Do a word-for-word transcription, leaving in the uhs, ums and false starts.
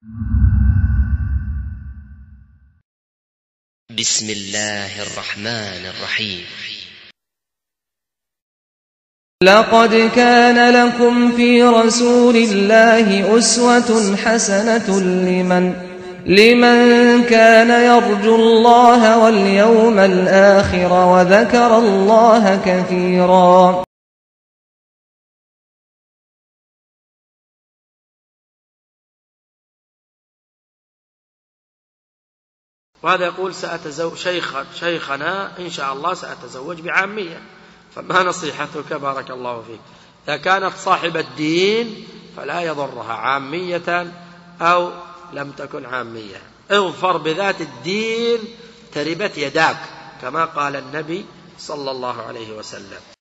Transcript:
بسم الله الرحمن الرحيم. لقد كان لكم في رسول الله أسوة حسنة لمن لمن كان يرجو الله واليوم الآخر وذكر الله كثيرا. وهذا يقول سأتزوج شيخ شيخنا إن شاء الله سأتزوج بعامية، فما نصيحتك بارك الله فيك؟ إذا كانت صاحبة الدين فلا يضرها عامية أو لم تكن عامية، اظفر بذات الدين تربت يداك كما قال النبي صلى الله عليه وسلم.